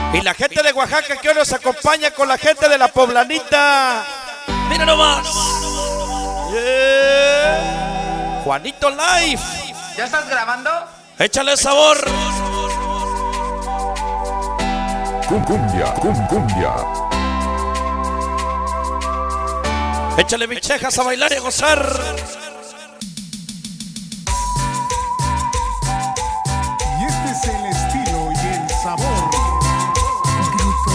Y la gente de Oaxaca que hoy nos acompaña con la gente de la Poblanita. Mira nomás. Yeah. Juanito Live. ¿Ya estás grabando? Échale sabor. Cumbia. Échale bichejas a bailar y a gozar. Y este es el estilo y el sabor. Grupo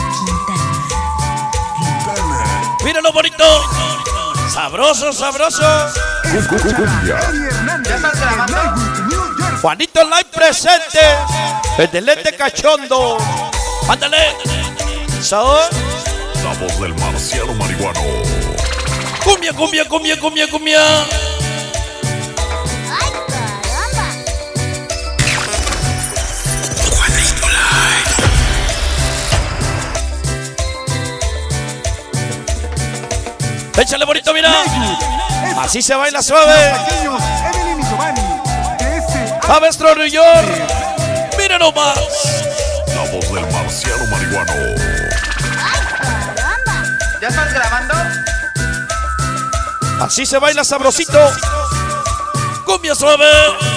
Quintana. Míralo bonito. Sabroso, sabroso. Cumbia. ¿Ya estás grabando? Juanito Live presente. El delete cachondo. Ándale. Sabor. La voz del marciano marihuano. Cumbia. ¡Ay, caramba! Juanito Live. Échale bonito, mira. Así se baila suave. Evelyn y Giovanni. Avestro New York. Mira nomás. La voz del marciano marihuano. ¡Ay, caramba! ¿Ya estás grabando? Así se baila sabrosito. Cumbia suave.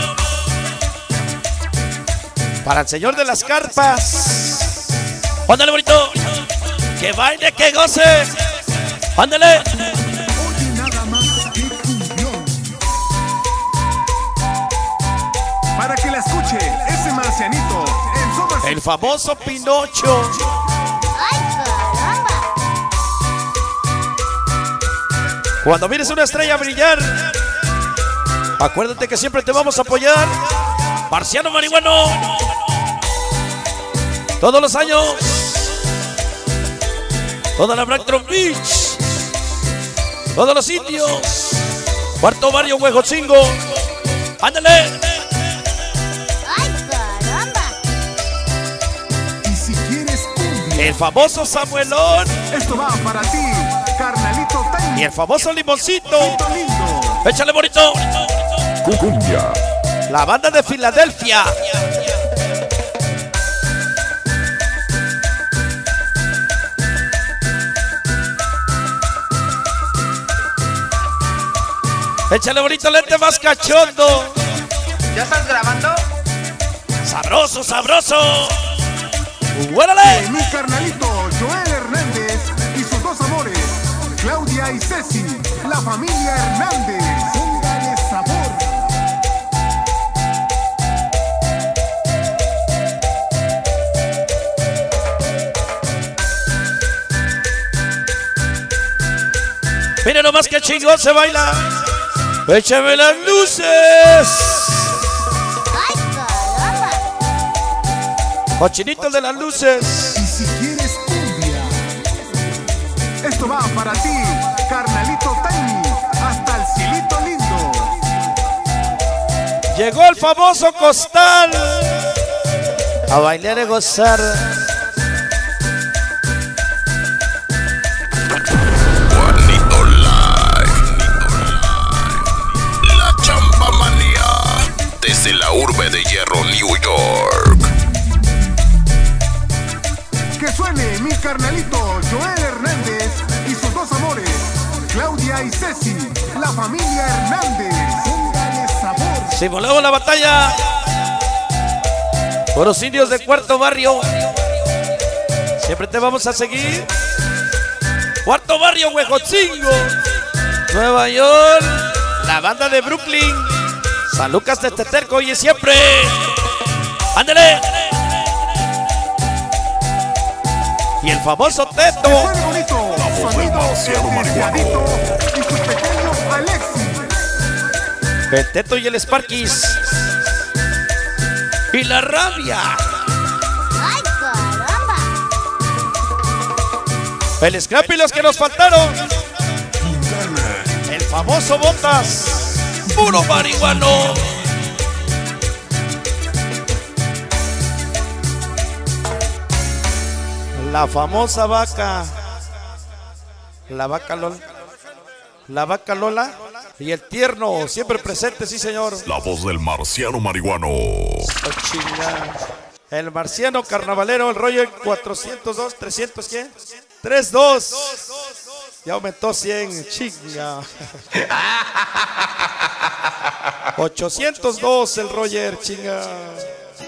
Para el señor de las carpas. Ándale bonito. Que baile, que goce. Ándale. Oye nada más que cumbión. Para que la escuche ese marcianito en su versión. El famoso Pinocho. ¡Ay, caramba! Cuando mires una estrella brillar, acuérdate que siempre te vamos a apoyar. Marciano marihuano. Todos los años. Toda la Blackstone Beach. Todos los indios. Cuarto barrio Huejotzingo. Ándale. ¡Ay, caramba! Y si quieres cumbia, El famoso Samuelón. esto va para ti, carnalito Tiny. Y el famoso Limoncito. Lindo. Échale bonito. Cumbia. La banda de Filadelfia. Échale bonito, lente más cachondo. ¿Ya estás grabando? Sabroso, sabroso. ¡Huérale! Mi carnalito Joel Hernández y sus dos amores, Claudia y Ceci, la familia Hernández. Póngale sabor. Miren nomás que chingón se baila. Échame las luces. ¡Ay, caramba! Cochinito de las luces. Y si quieres cumbia, esto va para ti, carnalito Tiny, hasta el cielito lindo. Llegó el famoso costal. A bailar y gozar. Juanito Live. La chamba manía. Desde la urbe de Hierro, New York. Que suene mi carnalito Joel Hernández y sus dos amores, Claudia y Ceci, la familia Hernández. Póngale sabor. Simulamos la batalla por los indios de Cuarto Barrio. Siempre te vamos a seguir. Cuarto Barrio Huejotzingo, Nueva York. La banda de Brooklyn, San Lucas de Teterco y siempre. Ándale. Y el famoso Teto. Suene bonito, La voz del sonido marciano del marihuano. Deseadito y su pequeño Alexis. El Teto y el Sparkis. Y la rabia. ¡Ay, caramba! El Scrap y los que nos faltaron. El famoso Botas. Puro marihuano. La famosa vaca. La vaca Lola. La vaca Lola. Y el tierno, siempre presente, sí señor. La voz del marciano marihuano. Oh, chingada. El marciano carnavalero, el Roger 402, 300, ¿qué? 32. Ya aumentó 100, chinga. 802 el Roger, chinga.